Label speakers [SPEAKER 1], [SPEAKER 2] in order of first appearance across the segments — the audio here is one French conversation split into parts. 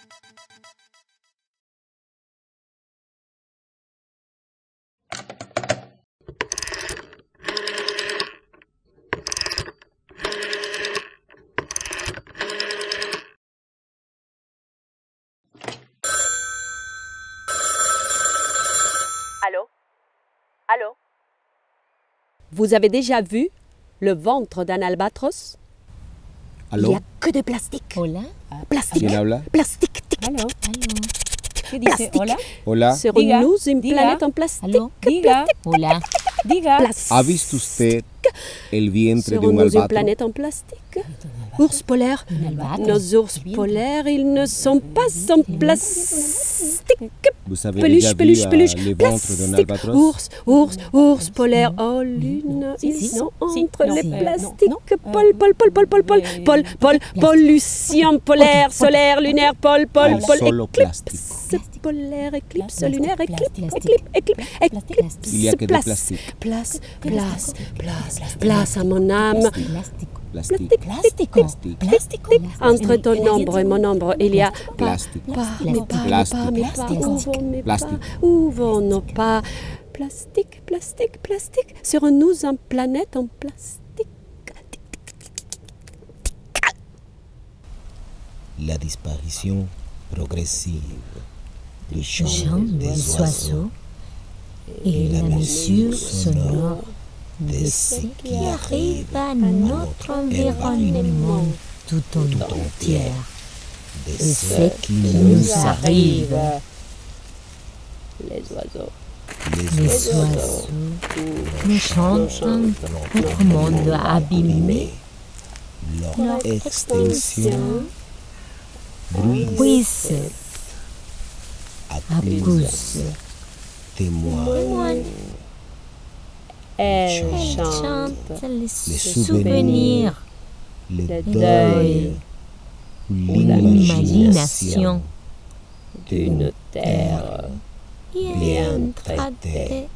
[SPEAKER 1] Allô? Allô?
[SPEAKER 2] Vous avez déjà vu le ventre d'un albatros?
[SPEAKER 3] ¿Aló?
[SPEAKER 2] Il n'y a que de plastique.
[SPEAKER 4] Hola.
[SPEAKER 2] Plastique.
[SPEAKER 3] ¿Quién habla?
[SPEAKER 2] Plastique. Tic,
[SPEAKER 4] Aló.
[SPEAKER 2] tic,
[SPEAKER 4] Aló. ¿Qué dice?
[SPEAKER 2] Plastique.
[SPEAKER 4] Hola.
[SPEAKER 3] Hola.
[SPEAKER 2] Serons-nous une
[SPEAKER 4] diga.
[SPEAKER 2] planète en plastique?
[SPEAKER 4] Aló. Diga. Hola. Diga.
[SPEAKER 2] Plastique.
[SPEAKER 3] ¿Ha visto usted el vientre de un
[SPEAKER 2] Serons-nous une
[SPEAKER 3] albatro?
[SPEAKER 2] planète en plastique? Ours polaires.
[SPEAKER 4] albatro.
[SPEAKER 2] Nos ours polaires, ils ne sont pas en plastique.
[SPEAKER 3] Vous avez
[SPEAKER 2] Peluche,
[SPEAKER 3] déjà vu
[SPEAKER 2] peluche, peluche.
[SPEAKER 3] les ventres d'un
[SPEAKER 2] Plastique.
[SPEAKER 3] albatros?
[SPEAKER 2] Ours polaires. Oh, lune, ils
[SPEAKER 4] si,
[SPEAKER 2] sont
[SPEAKER 4] si,
[SPEAKER 2] entre
[SPEAKER 4] non,
[SPEAKER 2] les
[SPEAKER 4] non,
[SPEAKER 2] plastiques.
[SPEAKER 4] non,
[SPEAKER 2] Paul, pollution polaire, solaire, lunaire, Paul,
[SPEAKER 3] Hay solo plástico.
[SPEAKER 2] éclipse polaire, éclipse
[SPEAKER 4] Plastique,
[SPEAKER 2] lunaire,
[SPEAKER 4] plastique,
[SPEAKER 2] éclipse,
[SPEAKER 3] Il y a que de plastique.
[SPEAKER 2] place à mon âme.
[SPEAKER 3] Plastique.
[SPEAKER 4] Plástico. Plástico.
[SPEAKER 2] Entre ton ombre et mon ombre, il y a
[SPEAKER 3] Plastique. Plastique.
[SPEAKER 2] Où vont nos pas? Plastique. Serons-nous en planète en plastique?
[SPEAKER 5] La disparition progressive du
[SPEAKER 4] Chant
[SPEAKER 5] chant
[SPEAKER 4] des oiseaux et la mesure sonore de ce qui arrive à notre environnement tout entier.
[SPEAKER 5] de
[SPEAKER 4] Et ce qui nous arrive.
[SPEAKER 2] Les oiseaux.
[SPEAKER 4] Les oiseaux nous chantent notre monde abîmé.
[SPEAKER 5] leur extinction
[SPEAKER 4] Bruisse,
[SPEAKER 5] accuse, témoigne
[SPEAKER 2] Elle
[SPEAKER 4] chante
[SPEAKER 2] chante
[SPEAKER 4] les
[SPEAKER 5] souvenirs,
[SPEAKER 4] souvenirs,
[SPEAKER 5] le
[SPEAKER 4] le
[SPEAKER 5] deuil
[SPEAKER 4] deuil,
[SPEAKER 5] ou
[SPEAKER 4] l'imagination
[SPEAKER 2] d'une terre
[SPEAKER 4] bien traitée.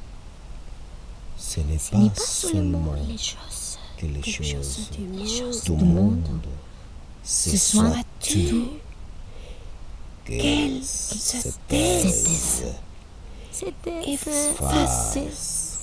[SPEAKER 5] Ce n'est
[SPEAKER 4] Ce n'est
[SPEAKER 5] pas
[SPEAKER 4] pas seulement
[SPEAKER 5] seulement
[SPEAKER 4] les choses
[SPEAKER 5] que les choses
[SPEAKER 4] du monde
[SPEAKER 5] se
[SPEAKER 4] se
[SPEAKER 5] soient
[SPEAKER 4] soient
[SPEAKER 5] tues,
[SPEAKER 4] tues,
[SPEAKER 5] qu'elles se taisent,
[SPEAKER 4] c'était
[SPEAKER 5] fassent,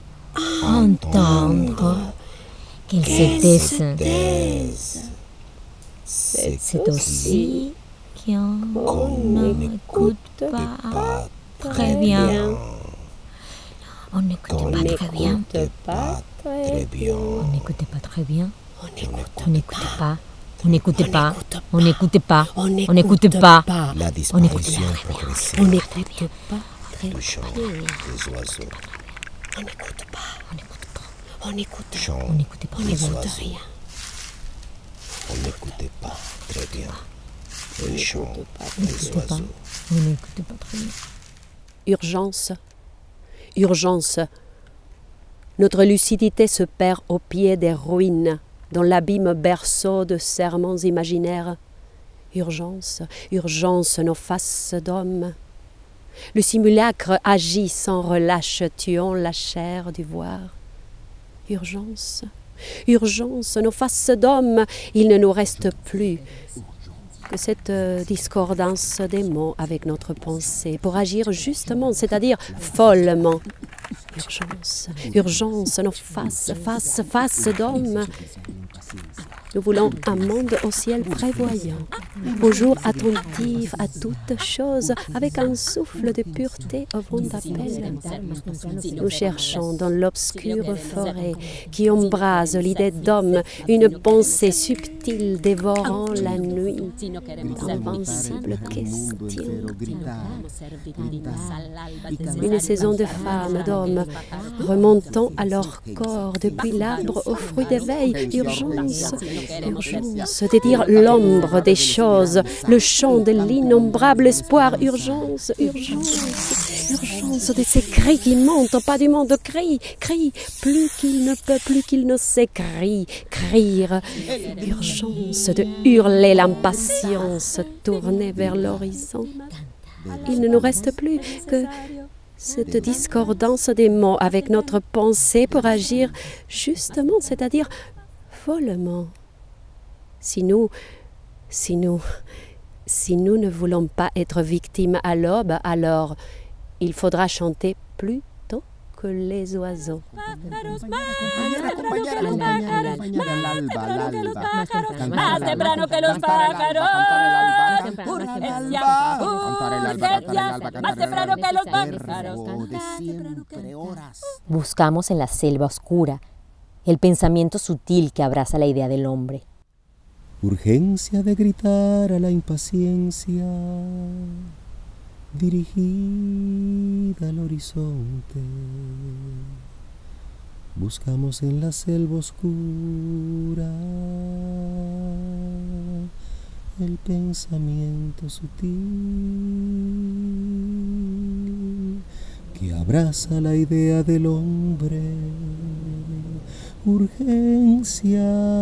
[SPEAKER 4] entendre qu'ils se taisent. C'est aussi qu'on n'écoute pas très bien. On n'écoute pas très bien.
[SPEAKER 5] pas très bien.
[SPEAKER 4] On n'écoutait pas très bien. On n'écoutait pas. On n'écoutait pas. On n'écoutait pas. On n'écoutait pas.
[SPEAKER 5] La disparition progressive
[SPEAKER 2] On n'écoute pas très
[SPEAKER 5] du chant des oiseaux.
[SPEAKER 2] On n'écoute pas.
[SPEAKER 5] Chant
[SPEAKER 4] On n'écoutait pas très
[SPEAKER 5] des
[SPEAKER 4] bien.
[SPEAKER 5] oiseaux. On n'écoutait pas très bien le chant des
[SPEAKER 4] Pas.
[SPEAKER 5] oiseaux.
[SPEAKER 4] On n'écoutait pas très bien.
[SPEAKER 2] Urgence. Urgence. Notre lucidité se perd au pied des ruines, dans l'abîme berceau de serments imaginaires. Urgence, urgence, nos faces d'hommes. Le simulacre agit sans relâche, tuant la chair du voir. Urgence, urgence, nos faces d'hommes, il ne nous reste plus que cette discordance des mots avec notre pensée pour agir justement, c'est-à-dire follement. Urgence, urgence, nos faces d'hommes. Nous voulons un monde au ciel prévoyant, au jour attentif à toutes choses, avec un souffle de pureté au vent d'appel. Nous cherchons dans l'obscure forêt qui embrase l'idée d'homme une pensée subtile dévorant la nuit, d'invincibles questions. Une saison de femmes, d'hommes, remontant à leur corps depuis l'arbre au fruit d'éveil. Urgence, urgence de dire l'ombre des choses, le chant de l'innombrable espoir. Urgence, urgence, urgence de ces cris qui montent, pas du monde, crie, plus qu'il ne peut, plus qu'il ne sait, crier. Urgence de hurler l'impatience tournée vers l'horizon. Il ne nous reste plus que cette discordance des mots avec notre pensée pour agir justement, c'est-à-dire follement. Si nous Si nous ne voulons pas être victimes à l'aube, alors il faudra chanter plus tôt que les oiseaux.
[SPEAKER 1] Más temprano que los pájaros. Más temprano que los pájaros.
[SPEAKER 4] Buscamos en la selva oscura el pensamiento sutil que abraza la idea del hombre.
[SPEAKER 3] Urgencia de gritar a la impaciencia, dirigida al horizonte. Buscamos en la selva oscura el pensamiento sutil que abraza la idea del hombre. Urgencia,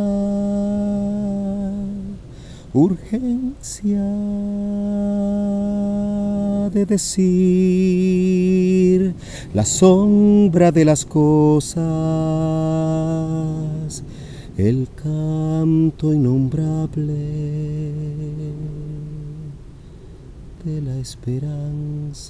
[SPEAKER 3] urgencia de decir la sombra de las cosas, el canto innombrable de la esperanza.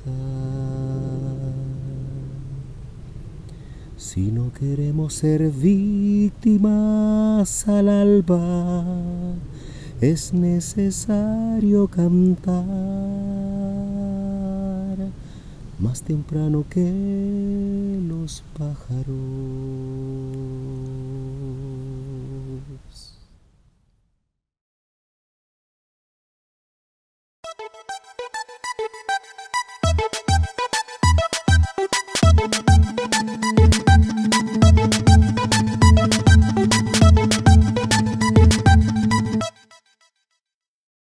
[SPEAKER 3] Si no queremos ser víctimas al alba, es necesario cantar más temprano que los pájaros.